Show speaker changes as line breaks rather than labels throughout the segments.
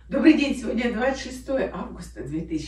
Добрый день! Сегодня 26 августа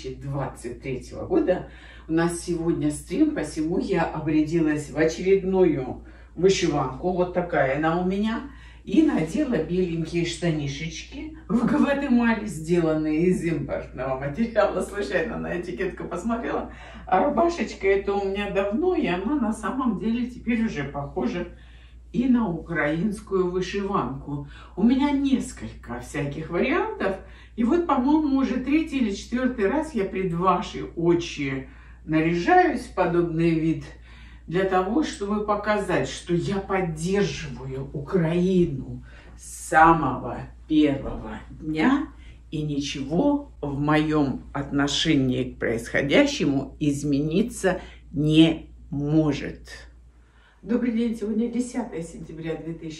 2023 года. У нас сегодня стрим, посему я обрядилась в очередную вышиванку. Вот такая она у меня. И надела беленькие штанишечки в Гватемале, сделанные из импортного материала. Случайно на этикетку посмотрела. А рубашечка это у меня давно, и она на самом деле теперь уже похожа и на украинскую вышиванку. У меня несколько всяких вариантов. И вот, по-моему, уже третий или четвертый раз я пред ваши очи наряжаюсь в подобный вид для того, чтобы показать, что я поддерживаю Украину с самого первого дня, и ничего в моем отношении к происходящему измениться не может. Добрый день! Сегодня 10 сентября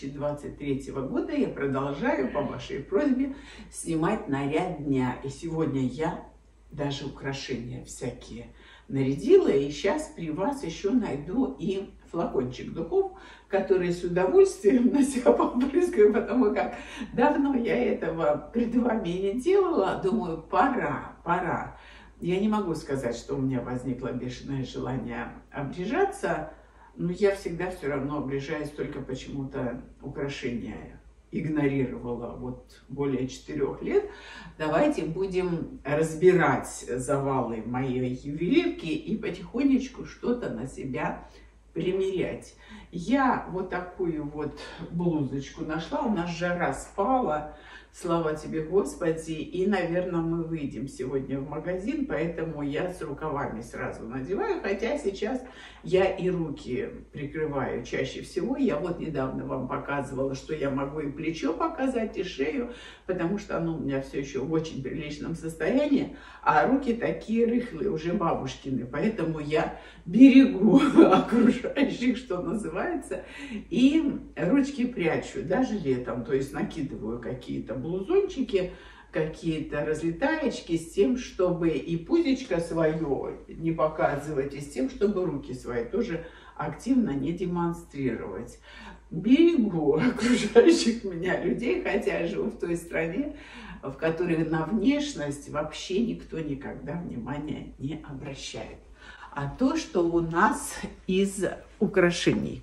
2023 года. Я продолжаю по вашей просьбе снимать наряд дня. И сегодня я даже украшения всякие нарядила. И сейчас при вас еще найду и флакончик духов, который с удовольствием на себя попрыскаю, потому как давно я этого пред вами не делала. Думаю, пора. Я не могу сказать, что у меня возникло бешеное желание обрежаться. Но я всегда все равно обрежаюсь, только почему-то украшения игнорировала вот более 4 лет. Давайте будем разбирать завалы моей ювелирки и потихонечку что-то на себя примерять. Я вот такую вот блузочку нашла, у нас жара спала, слава тебе, Господи, и, наверное, мы выйдем сегодня в магазин, поэтому я с рукавами сразу надеваю, хотя сейчас я и руки прикрываю чаще всего. Я вот недавно вам показывала, что я могу и плечо показать, и шею, потому что оно у меня все еще в очень приличном состоянии, а руки такие рыхлые, уже бабушкины, поэтому я берегу окружающих, что называется, и ручки прячу, даже летом, то есть накидываю какие-то блузончики, какие-то разлетаечки с тем, чтобы и пузечко свое не показывать, и с тем, чтобы руки свои тоже активно не демонстрировать. Берегу окружающих меня людей, хотя я живу в той стране, в которой на внешность вообще никто никогда внимания не обращает. А то, что у нас из украшений.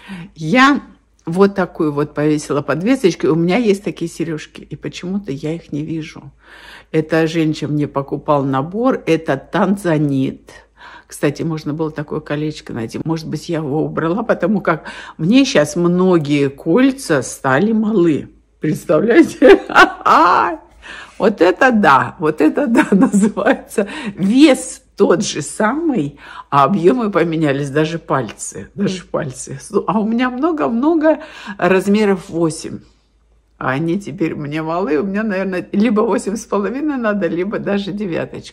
Я вот такую вот повесила подвесочку. У меня есть такие сережки, и почему-то я их не вижу. Это женщина мне покупал набор, это танзанит. Кстати, можно было такое колечко найти. Может быть, я его убрала, потому как мне сейчас многие кольца стали малы. Представляете? Вот это да, называется. Вес тот же самый, а объемы поменялись, даже пальцы. А у меня много-много размеров 8. А они теперь мне малы. У меня, наверное, либо 8,5 надо, либо даже 9.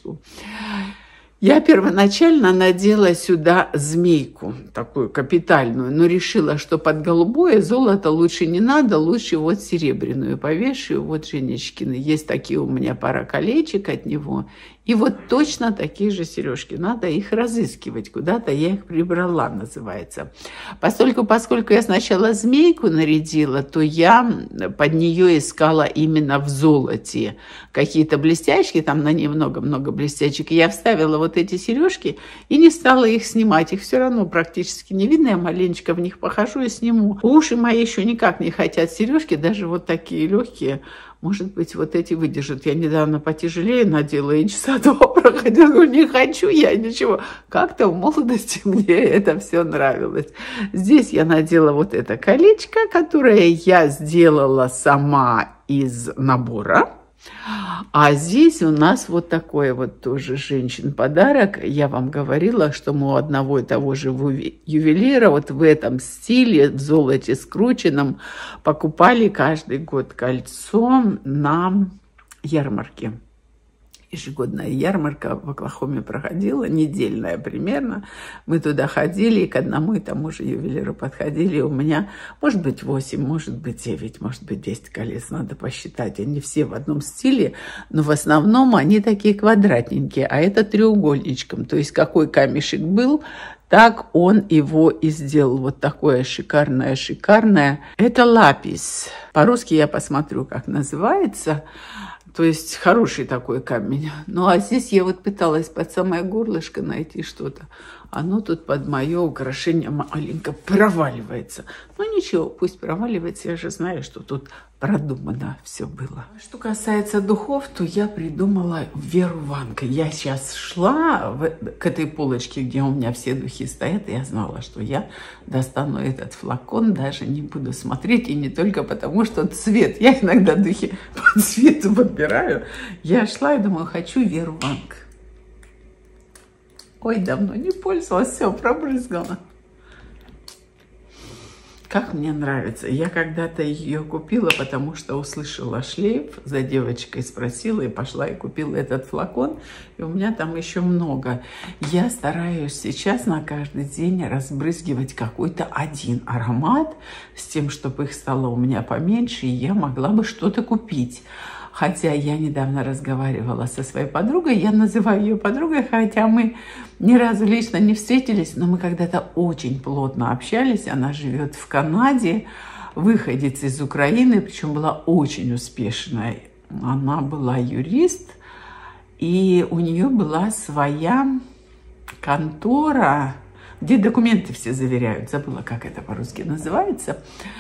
Я первоначально надела сюда змейку, такую капитальную, но решила, что под голубое золото лучше не надо, лучше вот серебряную повешу. Вот Женечкины, есть такие у меня пара колечек от него. И вот точно такие же сережки. Надо их разыскивать. Куда-то я их прибрала, называется. Поскольку я сначала змейку нарядила, то я под нее искала именно в золоте какие-то блестяшки. Там на ней много-много блестячек. И я вставила вот эти сережки и не стала их снимать. Их все равно практически не видно. Я маленечко в них похожу и сниму. Уши мои еще никак не хотят сережки, даже вот такие легкие. Может быть, вот эти выдержат. Я недавно потяжелее надела, и часа 2 проходила. Говорю, не хочу я ничего. Как-то в молодости мне это все нравилось. Здесь я надела вот это колечко, которое я сделала сама из набора. А здесь у нас вот такой вот тоже женщин подарок. Я вам говорила, что мы у одного и того же ювелира вот в этом стиле, в золоте скрученном, покупали каждый год кольцо на ярмарке. Ежегодная ярмарка в Оклахоме проходила, недельная примерно. Мы туда ходили, и к одному и тому же ювелиру подходили. У меня, может быть, 8, может быть, 9, может быть, 10 колец. Надо посчитать. Они все в одном стиле, но в основном они такие квадратненькие, а это треугольничком. То есть какой камешек был, так он его и сделал. Вот такое шикарное. Это лапис. По-русски я посмотрю, как называется. То есть хороший такой камень. Ну, а здесь я вот пыталась под самое горлышко найти что-то. Оно тут под мое украшение маленько проваливается. Ну, ничего, пусть проваливается. Я же знаю, что тут продумано все было. Что касается духов, то я придумала Веру Ванг. Я сейчас шла к этой полочке, где у меня все духи стоят, и я знала, что я достану этот флакон, даже не буду смотреть. И не только потому, что цвет. Я иногда духи по цвету подбираю. Я шла и думаю, хочу Веру Ванг. Ой, давно не пользовалась, все, пробрызгала. Как мне нравится. Я когда-то ее купила, потому что услышала шлейф, за девочкой спросила и пошла и купила этот флакон. И у меня там еще много. Я стараюсь сейчас на каждый день разбрызгивать какой-то один аромат, с тем, чтобы их стало у меня поменьше, и я могла бы что-то купить. Хотя я недавно разговаривала со своей подругой, я называю ее подругой, хотя мы ни разу лично не встретились, но мы когда-то очень плотно общались. Она живет в Канаде, выходец из Украины, причем была очень успешной. Она была юрист, и у нее была своя контора, где документы все заверяют. Забыла, как это по-русски называется.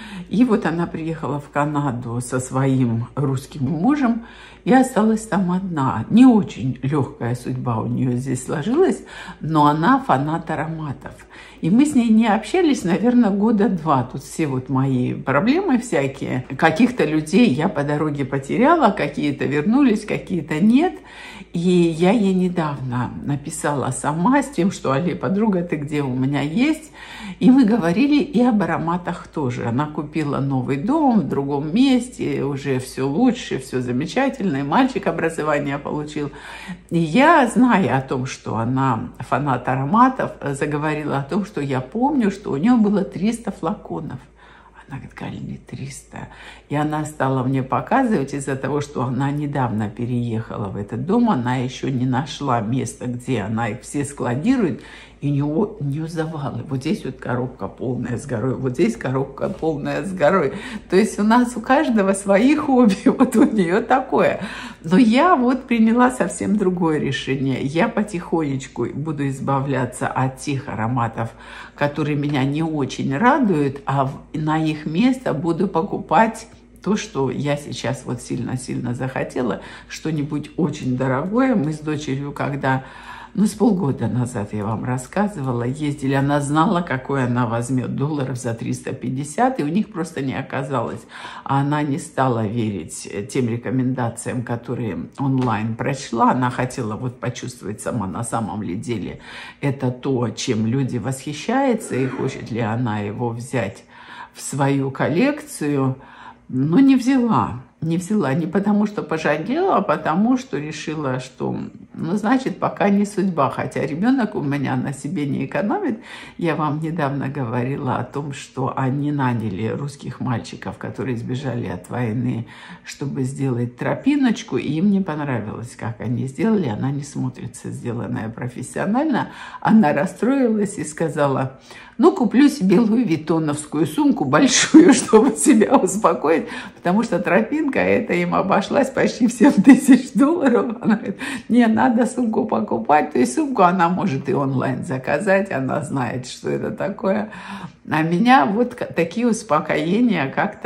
И вот она приехала в Канаду со своим русским мужем и осталась там одна. Не очень легкая судьба у нее здесь сложилась, но она фанат ароматов. И мы с ней не общались, наверное, года два. Тут все вот мои проблемы всякие. Каких-то людей я по дороге потеряла, какие-то вернулись, какие-то нет. И я ей недавно написала сама с тем, что «Алле, подруга, ты где? У меня есть». И мы говорили и об ароматах тоже. Она купила новый дом в другом месте, уже все лучше, все замечательно, и мальчик образование получил. И я, зная о том, что она фанат ароматов, заговорила о том, что я помню, что у нее было 300 флаконов. Она говорит, Галя, не 300. И она стала мне показывать, из-за того, что она недавно переехала в этот дом, она еще не нашла места, где она их все складирует, и у нее завалы. Вот здесь вот коробка полная с горой, вот здесь коробка полная с горой. То есть у нас у каждого свои хобби, вот у нее такое. Но я вот приняла совсем другое решение. Я потихонечку буду избавляться от тех ароматов, которые меня не очень радуют, а на их место буду покупать то, что я сейчас вот сильно-сильно захотела, что-нибудь очень дорогое. Мы с дочерью, когда... Ну, с полгода назад я вам рассказывала, ездили, она знала, какой она возьмет долларов за 350, и у них просто не оказалось. А она не стала верить тем рекомендациям, которые онлайн прочла. Она хотела вот почувствовать сама, на самом ли деле это то, чем люди восхищаются, и хочет ли она его взять в свою коллекцию. Но не взяла. Не взяла не потому, что пожалела, а потому, что решила, что, ну, значит, пока не судьба. Хотя ребенок у меня на себе не экономит. Я вам недавно говорила о том, что они наняли русских мальчиков, которые сбежали от войны, чтобы сделать тропиночку. И им не понравилось, как они сделали. Она не смотрится, сделанная профессионально. Она расстроилась и сказала... Ну, куплю себе луи-виттоновскую сумку большую, чтобы себя успокоить, потому что тропинка эта им обошлась почти в 7000 долларов. Она говорит, не, надо сумку покупать. То есть сумку она может и онлайн заказать, она знает, что это такое. А меня вот такие успокоения как-то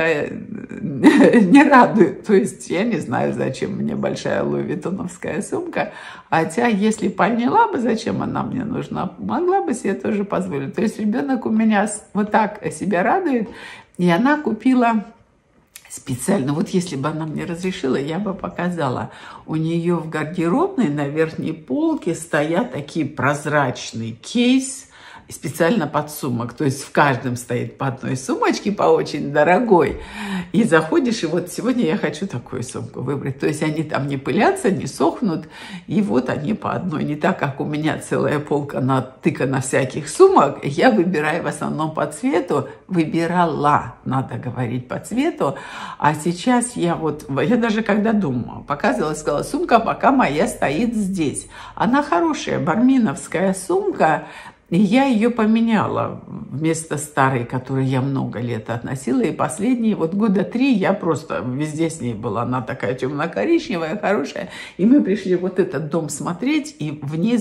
не радуют. То есть я не знаю, зачем мне большая луи-виттоновская сумка. Хотя, если поняла бы, зачем она мне нужна, могла бы себе тоже позволить. То есть ребенок у меня вот так себя радует. И она купила специально, вот если бы она мне разрешила, я бы показала. У нее в гардеробной на верхней полке стоят такие прозрачный кейс, специально под сумок. То есть в каждом стоит по одной сумочке, по очень дорогой. И заходишь, и вот сегодня я хочу такую сумку выбрать. То есть они там не пылятся, не сохнут. И вот они по одной. Не так, как у меня целая полка натыкана всяких сумок. Я выбираю в основном по цвету. Выбирала, надо говорить, по цвету. А сейчас я даже когда думала, показывала, сказала, сумка пока моя стоит здесь. Она хорошая, барминовская сумка. И я ее поменяла вместо старой, которую я много лет относила. И последние вот года 3 я просто везде с ней была. Она такая темно-коричневая, хорошая. И мы пришли вот этот дом смотреть, и в ней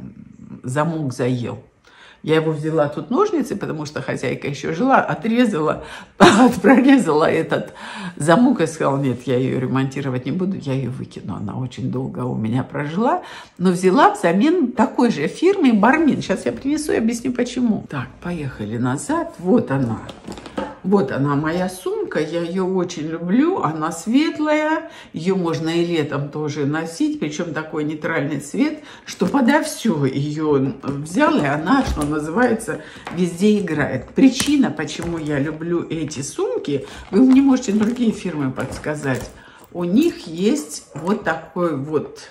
замок заел. Я его взяла тут ножницы, потому что хозяйка еще жила, отрезала, прорезала этот замок и сказала, нет, я ее ремонтировать не буду, я ее выкину. Она очень долго у меня прожила, но взяла взамен такой же фирмы Бармин. Сейчас я принесу и объясню, почему. Так, поехали назад. Вот она. Вот она, моя сумка, я ее очень люблю, она светлая, ее можно и летом тоже носить, причем такой нейтральный цвет, что подо все ее взял, и она, что называется, везде играет. Причина, почему я люблю эти сумки, вы мне можете другие фирмы подсказать, у них есть вот такой вот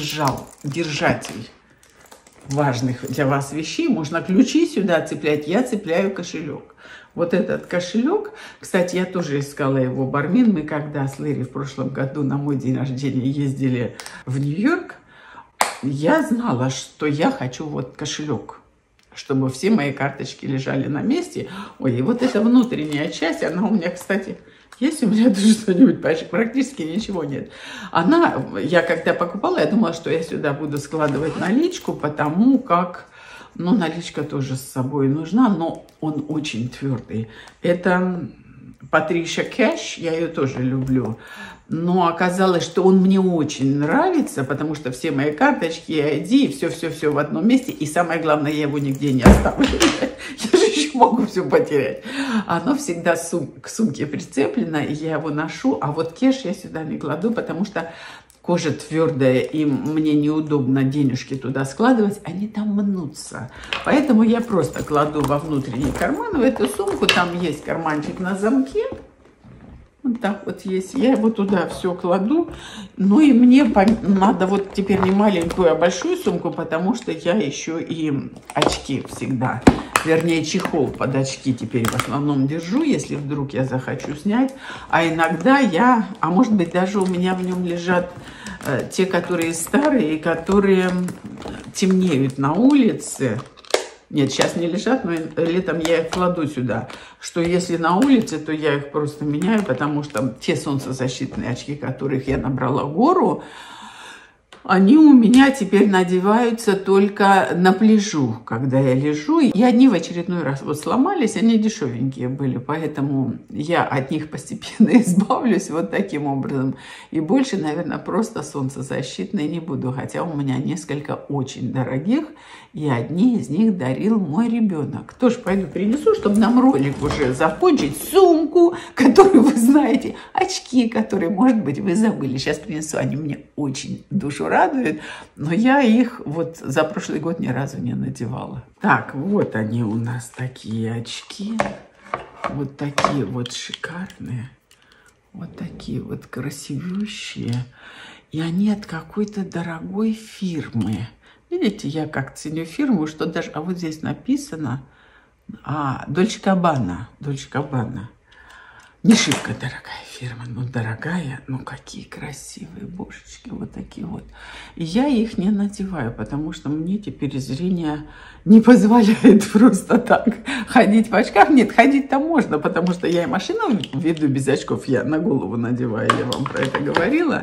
держатель важных для вас вещей, можно ключи сюда цеплять, я цепляю кошелек. Вот этот кошелек, кстати, я тоже искала его Бармин. Мы когда с Лэри в прошлом году на мой день рождения ездили в Нью-Йорк, я знала, что я хочу вот кошелек, чтобы все мои карточки лежали на месте. Ой, и вот эта внутренняя часть, она у меня, кстати, есть у меня даже что-нибудь, практически ничего нет. Я когда покупала, я думала, что я сюда буду складывать наличку, потому как... Ну, наличка тоже с собой нужна, но он очень твердый. Это Patricia Cash, я ее тоже люблю. Но оказалось, что он мне очень нравится, потому что все мои карточки, ID, все в одном месте. И самое главное, я его нигде не оставлю. Я же еще могу все потерять. Оно всегда к сумке прицеплено, и я его ношу. А вот кэш я сюда не кладу, потому что... Кожа твердая, и мне неудобно денежки туда складывать, они там мнутся. Поэтому я просто кладу во внутренний карман, в эту сумку, там есть карманчик на замке. Вот так вот есть. Я его туда все кладу. Ну и мне надо вот теперь не маленькую, а большую сумку, потому что я еще и очки всегда. Вернее, чехол под очки теперь в основном держу, если вдруг я захочу снять. А иногда а может быть даже у меня в нем лежат те, которые старые, которые темнеют на улице. Нет, сейчас не лежат, но летом я их кладу сюда. Что если на улице, то я их просто меняю, потому что те солнцезащитные очки, которых я набрала гору, они у меня теперь надеваются только на пляжу, когда я лежу. И они в очередной раз вот сломались, они дешевенькие были, поэтому я от них постепенно избавлюсь вот таким образом. И больше, наверное, просто солнцезащитные не буду, хотя у меня несколько очень дорогих, и одни из них дарил мой ребенок. Тоже пойду принесу, чтобы нам ролик уже закончить. Сумку, которую вы знаете, очки, которые, может быть, вы забыли. Сейчас принесу, они мне очень душу радуют, но я их вот за прошлый год ни разу не надевала. Так, вот они у нас такие очки. Вот такие вот шикарные. Вот такие вот красивющие. И они от какой-то дорогой фирмы. Видите, я как ценю фирму, что даже... А вот здесь написано... Dolce Gabbana. Dolce Gabbana. Не шибко дорогая фирма, но дорогая. Ну, какие красивые божечки. Вот такие вот. И я их не надеваю, потому что мне теперь зрение не позволяет просто так ходить в очках. Нет, ходить-то можно, потому что я и машину веду без очков. Я на голову надеваю, я вам про это говорила.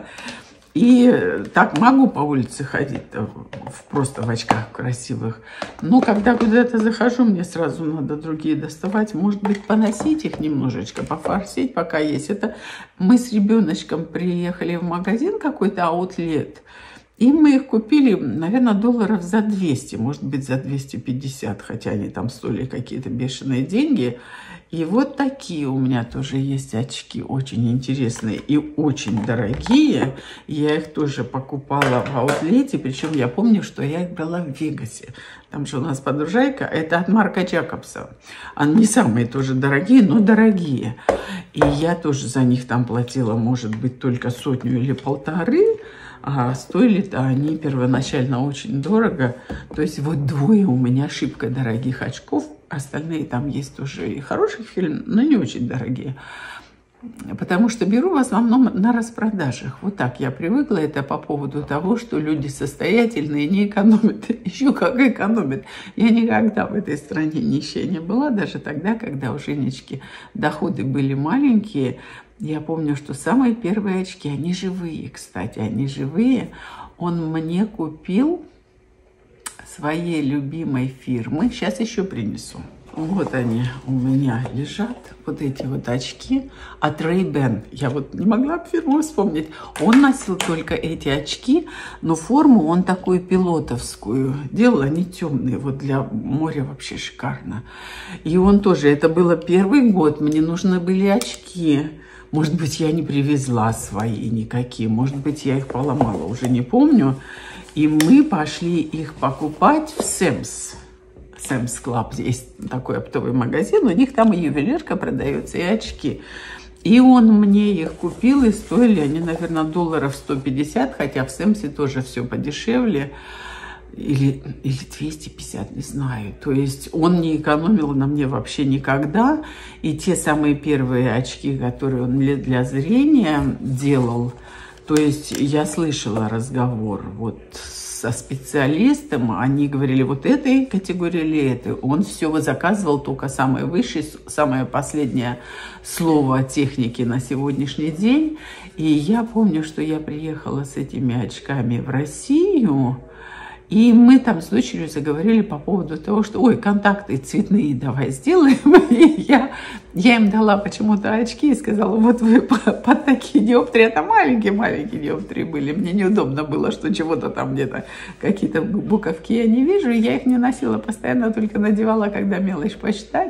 И так могу по улице ходить просто в очках красивых. Но когда куда-то захожу, мне сразу надо другие доставать. Может быть, поносить их немножечко, пофорсить, пока есть. Это мы с ребеночком приехали в магазин какой-то аутлет. И мы их купили, наверное, долларов за 200, может быть, за 250, хотя они там стоили какие-то бешеные деньги. И вот такие у меня тоже есть очки, очень интересные и очень дорогие. Я их тоже покупала в аутлете, причем я помню, что я их брала в Вегасе. Там же у нас подружайка, это от Марка Джакобса. Они не самые тоже дорогие, но дорогие. И я тоже за них там платила, может быть, только 100 или 1,5. А стоили-то они первоначально очень дорого. То есть вот двое у меня шибко дорогих очков. Остальные там есть тоже и хороших фирм, но не очень дорогие.
Потому что беру в основном на распродажах. Вот так я привыкла. Это по поводу того, что люди состоятельные не экономят. Еще как экономят. Я никогда в этой стране нищая не была. Даже тогда, когда у Женечки доходы были маленькие. Я помню, что самые первые очки, они живые, кстати, они живые. Он мне купил своей любимой фирмы. Сейчас еще принесу. Вот они у меня лежат, вот эти вот очки от Ray-Ban. Я вот не могла фирму вспомнить. Он носил только эти очки, но форму он такую пилотовскую делал, они темные, вот для моря вообще шикарно. И он тоже, это было первый год, мне нужны были очки. Может быть, я не привезла свои никакие, может быть, я их поломала, уже не помню. И мы пошли их покупать в Sam's Club. Есть такой оптовый магазин, у них там и ювелирка продается, и очки. И он мне их купил, и стоили они, наверное, долларов 150, хотя в Сэмсе тоже все подешевле. Или 250, не знаю. То есть он не экономил на мне вообще никогда. И те самые первые очки, которые он для зрения делал, то есть я слышала разговор вот со специалистом, они говорили, вот этой категории или этой. Он все заказывал только самое высшее, самое последнее слово техники на сегодняшний день. И я помню, что я приехала с этими очками в Россию, и мы там с дочерью заговорили по поводу того, что, ой, контакты цветные давай сделаем. И я им дала почему-то очки и сказала, вот вы под такие диоптрии, это маленькие-маленькие диоптрии были. Мне неудобно было, что чего-то там где-то, какие-то буковки я не вижу. И я их не носила постоянно, только надевала, когда мелочь посчитать.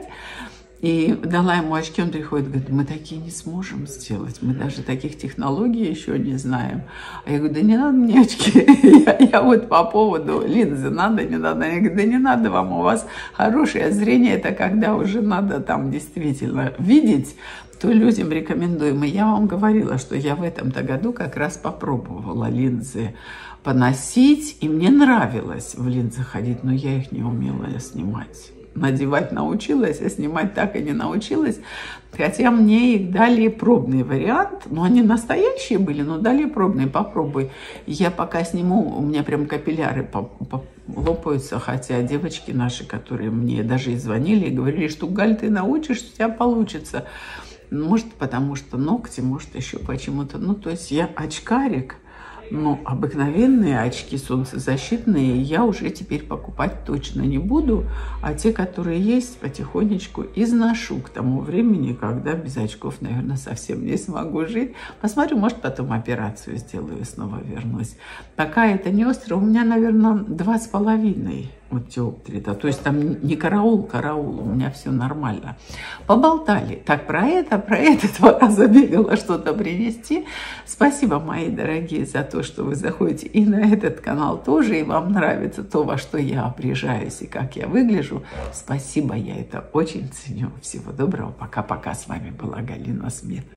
И дала ему очки, он приходит, говорит, мы такие не сможем сделать, мы даже таких технологий еще не знаем. А я говорю, да не надо мне очки, я вот по поводу линзы, надо, не надо. Я говорю, да не надо вам, у вас хорошее зрение, это когда уже надо там действительно видеть, то людям рекомендуем. И я вам говорила, что я в этом-то году как раз попробовала линзы поносить, и мне нравилось в линзах ходить, но я их не умела снимать. Надевать научилась, а снимать так и не научилась. Хотя мне их дали пробный вариант. Ну, они настоящие были, но дали пробный. Попробуй. Я пока сниму, у меня прям капилляры лопаются. Хотя девочки наши, которые мне даже и звонили, и говорили, что, Галь, ты научишься, у тебя получится. Может, потому что ногти, может, еще почему-то. Ну, то есть я очкарик. Но обыкновенные очки солнцезащитные я уже теперь покупать точно не буду, а те, которые есть, потихонечку изношу к тому времени, когда без очков, наверное, совсем не смогу жить. Посмотрю, может, потом операцию сделаю и снова вернусь. Пока это не остро, у меня, наверное, 2,5 вот диоптрии, да, то есть там не караул, у меня все нормально. Поболтали. Так, про это 2 раза бегала что-то принести. Спасибо, мои дорогие, за то, что вы заходите и на этот канал тоже, и вам нравится то, во что я обрежаюсь и как я выгляжу. Спасибо, я это очень ценю. Всего доброго, пока-пока. С вами была Галина Смит.